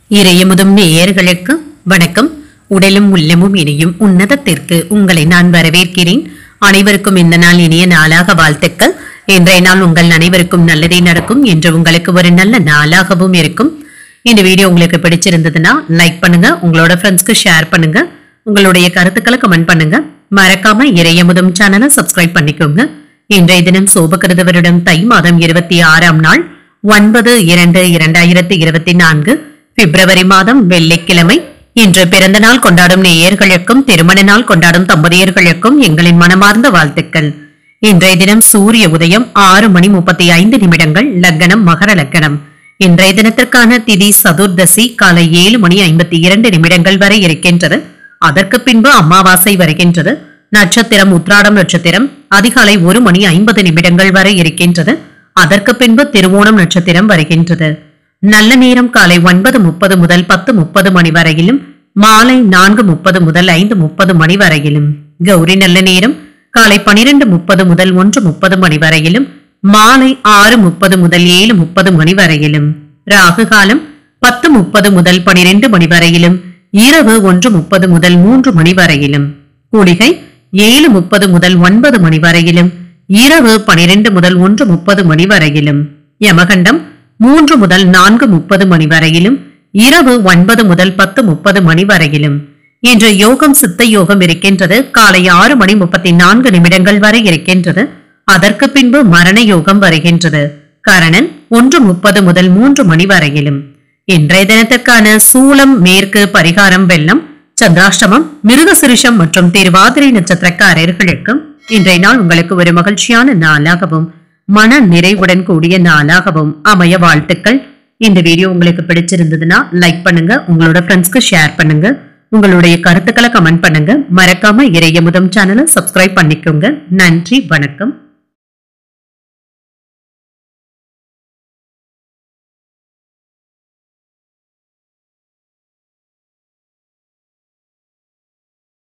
இறையமுதும் நேயர்களுக்கு வணக்கம். உடலும் உள்ளமும் இணையும் உன்னதத்திற்கு உங்களை நான் வரவேற்கிறேன். அனைவருக்கும் இந்த நாள் இனிய நாளாக வாழ்த்துக்கள். இன்றைய நாள் உங்கள் அனைவருக்கும் நல்லதே நடக்கும் என்று உங்களுக்கு ஒரு நல்ல நாளாகவும் இருக்கும். இந்த வீடியோ உங்களுக்கு பிடிச்சிருந்ததுன்னா லைக் பண்ணுங்க, உங்களோட ஃப்ரெண்ட்ஸ்க்கு ஷேர் பண்ணுங்க, உங்களுடைய கருத்துக்களை கமெண்ட் பண்ணுங்க. மறக்காம இறையமுதும் சேனலை சப்ஸ்கிரைப் பண்ணிக்கோங்க. இன்றைய தினம் சோபகிருத வருடம் தை மாதம் 26ஆம் நாள் 9/2/2024 பிப்ரவரி மாதம் வெள்ளிக்கிழமை. இன்று பிறந்த நாள் கொண்டாடும் நேயர்களுக்கும் திருமண நாள் கொண்டாடும் தம்பதியர்களுக்கும் எங்களின் மனமார்ந்த வாழ்த்துக்கள். இன்றைய தினம் சூரிய உதயம் 6:35 லக்னம் மகர லக்னம். இன்றைய தினத்திற்கான திதி சதுர்தசி காலை 7:52 வரை இருக்கின்றது. அதற்கு பின்பு அமாவாசை வருகின்றது. நட்சத்திரம் உத்ராடம் நட்சத்திரம் அதிகாலை 1:50 வரை இருக்கின்றது. அதற்கு பின்பு திருவோணம் நட்சத்திரம் வருகின்றது. நல்ல நேரம் காலை 9:30 முதல் 10:30 மணி வரையிலும், மாலை 4:30 முதல் 5:30 மணி வரையிலும். கௌரி நல்ல நேரம் காலை 12:30 முதல் 1:30 மணி வரையிலும், மாலை 6:30 முதல் 7:30 மணி வரையிலும். ராகு காலம் 10:30 முதல் 12 மணி வரையிலும், இரவு 1:30 முதல் 3 மணி வரையிலும். கூலிகை 7:30 முதல் 9 மணி வரையிலும், இரவு 12 முதல் 1:30 மணி வரையிலும். யமகண்டம் 3 முதல் 4:30 மணி வரையிலும், இரவு 9 முதல் 10:30 மணி வரையிலும். இன்று யோகம் சித்த யோகம் இருக்கின்றது. காலை 6:34 வரை இருக்கின்றது. அதற்கு பின்பு மரண யோகம் வருகின்றது. கரணன் 1:30 முதல் 3 மணி வரையிலும். இன்றைய தினத்திற்கான சூலம் மேற்கு பரிகாரம் வெள்ளம். சந்திராஷ்டமம் மிருகசிருஷம் மற்றும் திருவாதிரை நட்சத்திரக்காரர்களுக்கும் இன்றைய நாள் உங்களுக்கு ஒரு மகிழ்ச்சியான நாளாகவும் மன நிறைவுடன் கூடிய நாளாகவும் அமைய வாழ்த்துக்கள். இந்த வீடியோ உங்களுக்கு பிடிச்சிருந்ததுன்னா லைக் பண்ணுங்க, உங்களோட ஃப்ரெண்ட்ஸ்க்கு ஷேர் பண்ணுங்க, உங்களுடைய கருத்துக்களை கமெண்ட் பண்ணுங்க. மறக்காம இறையமுதம் சேனலை சப்ஸ்கிரைப் பண்ணிக்கோங்க. நன்றி, வணக்கம்.